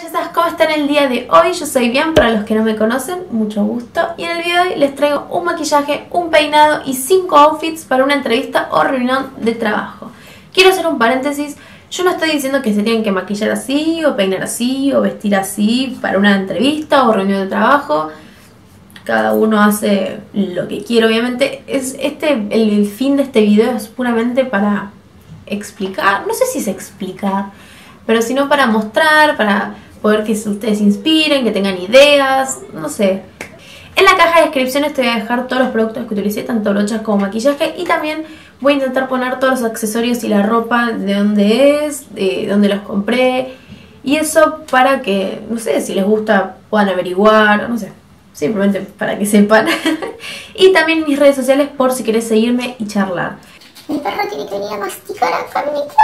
bellezas, ¿cómo están el día de hoy? Yo soy Bian, para los que no me conocen, mucho gusto. Y en el video de hoy les traigo un maquillaje, un peinado y 5 outfits para una entrevista o reunión de trabajo. Quiero hacer un paréntesis, yo no estoy diciendo que se tienen que maquillar así, o peinar así, o vestir así para una entrevista o reunión de trabajo. Cada uno hace lo que quiere, obviamente. El fin de este video es puramente para explicar, no sé si es explicar, pero sino para mostrar, para poder que ustedes se inspiren, que tengan ideas, no sé. En la caja de descripciones te voy a dejar todos los productos que utilicé, tanto brochas como maquillaje, y también voy a intentar poner todos los accesorios y la ropa, de dónde es, de dónde los compré, y eso para que, no sé, si les gusta puedan averiguar, no sé, simplemente para que sepan. Y también mis redes sociales por si querés seguirme y charlar. Mi perro tiene que venir a masticar acá en mi cuarto.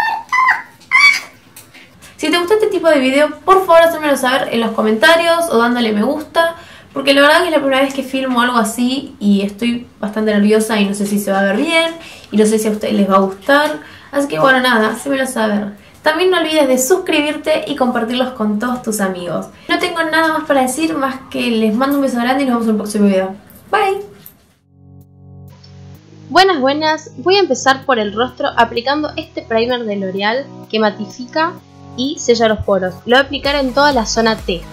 Si te gustó este tipo de video, por favor hacérmelo saber en los comentarios o dándole me gusta, porque la verdad que es la primera vez que filmo algo así y estoy bastante nerviosa y no sé si se va a ver bien y no sé si a ustedes les va a gustar, así que bueno, nada, hacémelo saber. También no olvides de suscribirte y compartirlos con todos tus amigos. No tengo nada más para decir, más que les mando un beso grande y nos vemos en el próximo video. Bye. Buenas, voy a empezar por el rostro aplicando este primer de L'Oreal que matifica y sella los poros. Lo voy a aplicar en toda la zona T.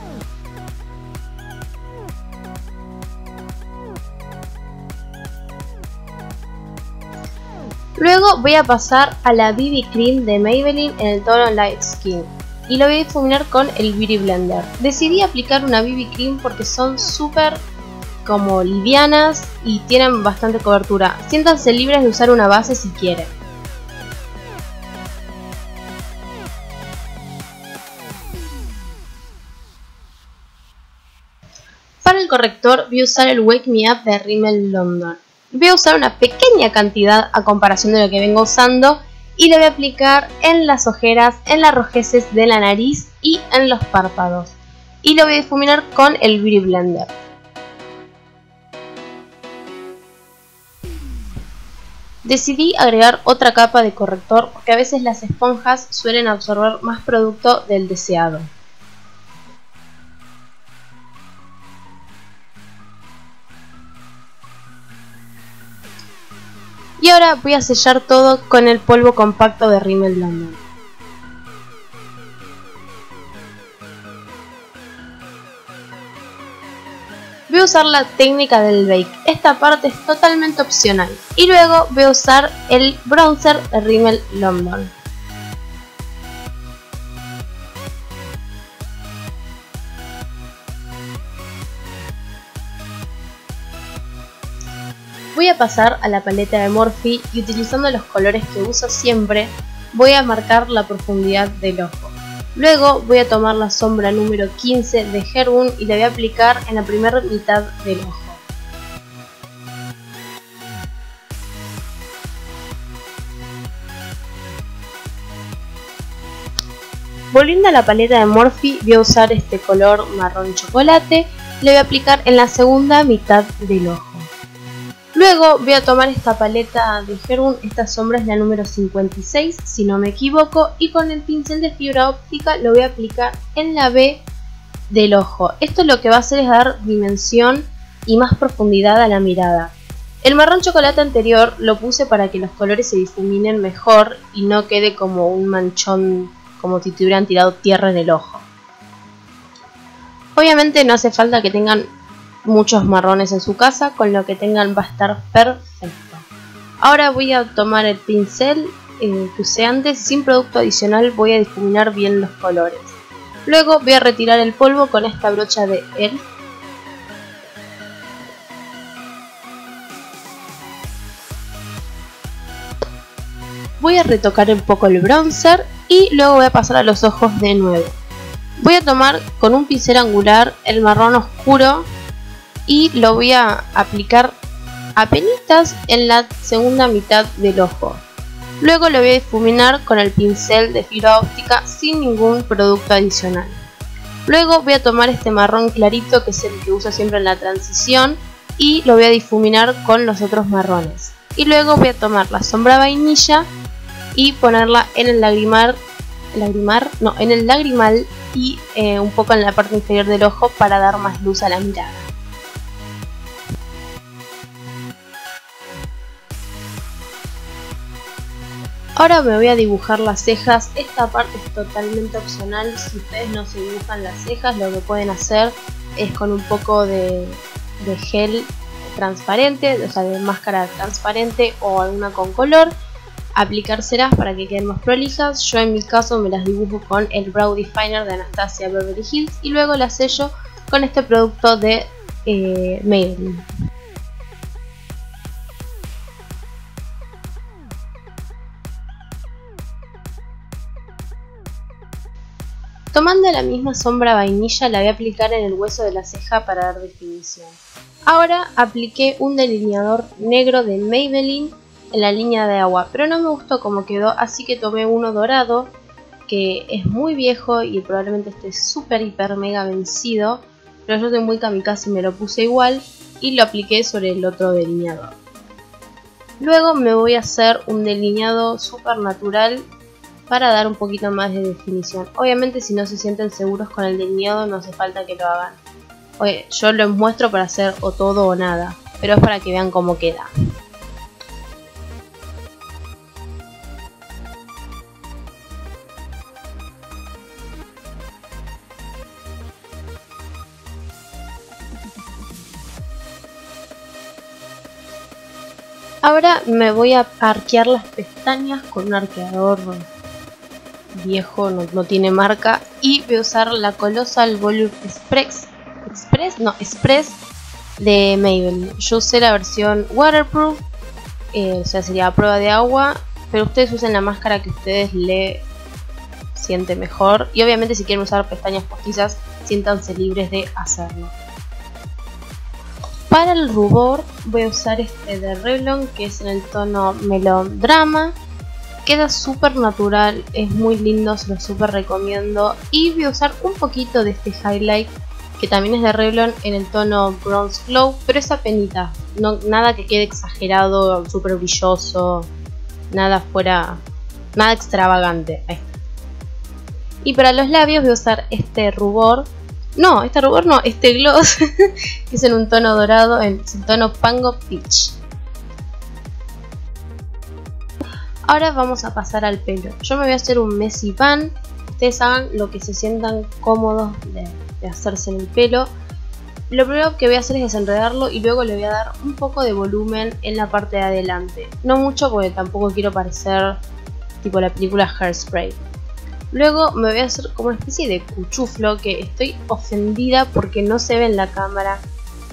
Luego voy a pasar a la BB Cream de Maybelline en el tono Light Skin y lo voy a difuminar con el Beauty Blender. Decidí aplicar una BB Cream porque son súper como livianas y tienen bastante cobertura. Siéntanse libres de usar una base si quieren. Para el corrector voy a usar el Wake Me Up de Rimmel London. Voy a usar una pequeña cantidad a comparación de lo que vengo usando y lo voy a aplicar en las ojeras, en las rojeces de la nariz y en los párpados. Y lo voy a difuminar con el Beauty Blender. Decidí agregar otra capa de corrector porque a veces las esponjas suelen absorber más producto del deseado. Y ahora voy a sellar todo con el polvo compacto de Rimmel London. Voy a usar la técnica del bake, esta parte es totalmente opcional. Y luego voy a usar el bronzer de Rimmel London. Voy a pasar a la paleta de Morphe y utilizando los colores que uso siempre, voy a marcar la profundidad del ojo. Luego voy a tomar la sombra número 15 de Herbun y la voy a aplicar en la primera mitad del ojo. Volviendo a la paleta de Morphe, voy a usar este color marrón chocolate y le voy a aplicar en la segunda mitad del ojo. Luego voy a tomar esta paleta de Herbun, esta sombra es la número 56 si no me equivoco, y con el pincel de fibra óptica lo voy a aplicar en la B del ojo. Esto lo que va a hacer es dar dimensión y más profundidad a la mirada. El marrón chocolate anterior lo puse para que los colores se difuminen mejor y no quede como un manchón, como si te hubieran tirado tierra en el ojo. Obviamente no hace falta que tengan muchos marrones en su casa, con lo que tengan va a estar perfecto. Ahora voy a tomar el pincel que usé antes, sin producto adicional voy a difuminar bien los colores. Luego voy a retirar el polvo con esta brocha de ELF. Voy a retocar un poco el bronzer y luego voy a pasar a los ojos de nuevo. Voy a tomar con un pincel angular el marrón oscuro y lo voy a aplicar apenitas en la segunda mitad del ojo. Luego lo voy a difuminar con el pincel de fibra óptica sin ningún producto adicional. Luego voy a tomar este marrón clarito que es el que uso siempre en la transición y lo voy a difuminar con los otros marrones. Y luego voy a tomar la sombra vainilla y ponerla en el lagrimal lagrimar, no, en el lagrimal y un poco en la parte inferior del ojo para dar más luz a la mirada. Ahora me voy a dibujar las cejas. Esta parte es totalmente opcional. Si ustedes no se dibujan las cejas, lo que pueden hacer es con un poco de gel transparente, o sea, de máscara transparente o alguna con color, aplicárselas para que queden más prolijas. Yo en mi caso me las dibujo con el Brow Definer de Anastasia Beverly Hills y luego las sello con este producto de Maybelline. Tomando la misma sombra vainilla, la voy a aplicar en el hueso de la ceja para dar definición. Ahora apliqué un delineador negro de Maybelline en la línea de agua, pero no me gustó cómo quedó, así que tomé uno dorado, que es muy viejo y probablemente esté súper hiper mega vencido, pero yo soy muy kamikaze y me lo puse igual y lo apliqué sobre el otro delineador. Luego me voy a hacer un delineado súper natural para dar un poquito más de definición. Obviamente si no se sienten seguros con el delineado no hace falta que lo hagan. Oye, yo les muestro para hacer o todo o nada, pero es para que vean cómo queda. Ahora me voy a arquear las pestañas con un arqueador viejo, no tiene marca, y voy a usar la Colossal Volume Express de Maybelline. Yo usé la versión waterproof, o sea, sería a prueba de agua, pero ustedes usen la máscara que ustedes le siente mejor, y obviamente si quieren usar pestañas postizas, siéntanse libres de hacerlo. Para el rubor voy a usar este de Revlon, que es en el tono Melodrama. Queda súper natural, es muy lindo, se lo súper recomiendo. Y voy a usar un poquito de este highlight, que también es de Revlon, en el tono Bronze Glow, pero es apenita, nada que quede exagerado, súper brilloso, nada extravagante. Ahí está. Y para los labios voy a usar este rubor. Este gloss, que es en un tono dorado, en el tono Pango Peach. Ahora vamos a pasar al pelo. Yo me voy a hacer un messy bun. Ustedes hagan lo que se sientan cómodos de hacerse en el pelo. Lo primero que voy a hacer es desenredarlo y luego le voy a dar un poco de volumen en la parte de adelante. No mucho porque tampoco quiero parecer tipo la película Hairspray. Luego me voy a hacer como una especie de cuchuflo, que estoy ofendida porque no se ve en la cámara.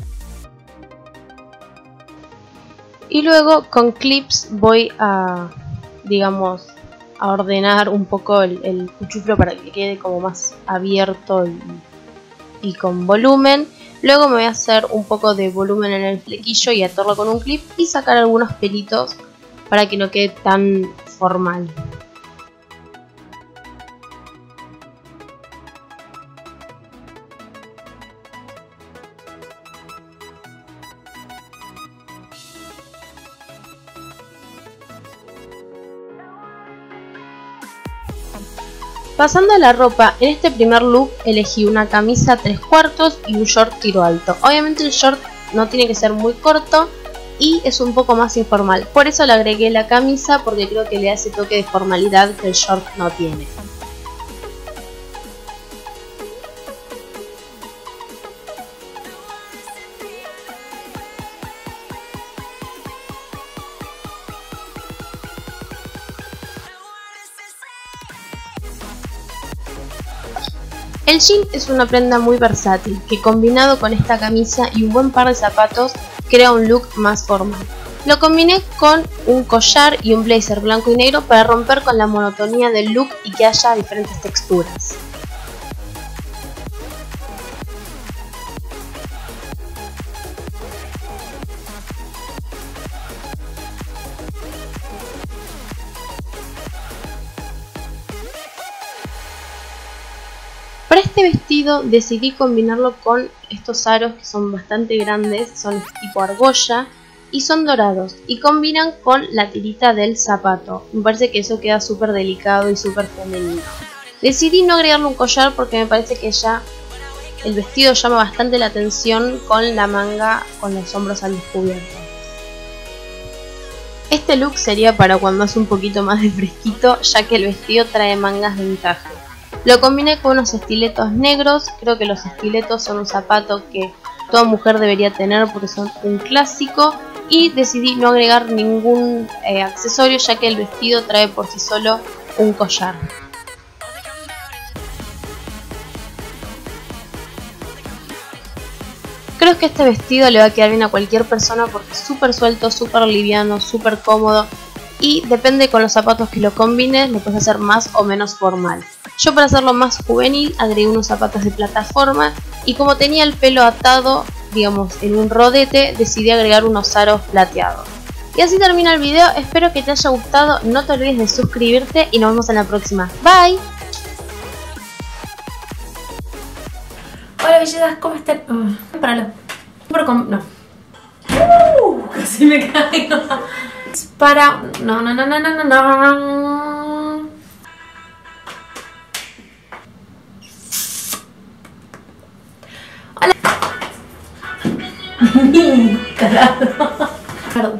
Y luego con clips voy a, digamos, a ordenar un poco el cuchuflo para que quede como más abierto y con volumen. Luego me voy a hacer un poco de volumen en el flequillo y atarlo con un clip y sacar algunos pelitos para que no quede tan formal. Pasando a la ropa, en este primer look elegí una camisa 3/4 y un short tiro alto. Obviamente el short no tiene que ser muy corto y es un poco más informal. Por eso le agregué la camisa, porque creo que le da ese toque de formalidad que el short no tiene. El jean es una prenda muy versátil, que combinado con esta camisa y un buen par de zapatos crea un look más formal. Lo combiné con un collar y un blazer blanco y negro para romper con la monotonía del look y que haya diferentes texturas. Para este vestido decidí combinarlo con estos aros que son bastante grandes, son tipo argolla, y son dorados y combinan con la tirita del zapato. Me parece que eso queda súper delicado y súper femenino. Decidí no agregarle un collar porque me parece que ya el vestido llama bastante la atención con la manga con los hombros al descubierto. Este look sería para cuando hace un poquito más de fresquito, ya que el vestido trae mangas de encaje. Lo combiné con unos estiletos negros. Creo que los estiletos son un zapato que toda mujer debería tener porque son un clásico, y decidí no agregar ningún accesorio, ya que el vestido trae por sí solo un collar. Creo que este vestido le va a quedar bien a cualquier persona porque es súper suelto, súper liviano, súper cómodo, y depende con los zapatos que lo combines, lo puedes hacer más o menos formal. Yo, para hacerlo más juvenil, agregué unos zapatos de plataforma, y como tenía el pelo atado, digamos, en un rodete, decidí agregar unos aros plateados. Y así termina el video. Espero que te haya gustado, no te olvides de suscribirte y nos vemos en la próxima. Bye. Hola bellezas, ¿cómo están? Páralo. No. Casi me caigo. Para... No. Hola. Carajo. Perdón.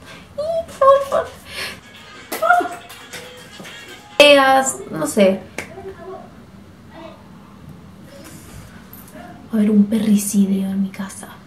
No sé. Va a haber un perricidio en mi casa.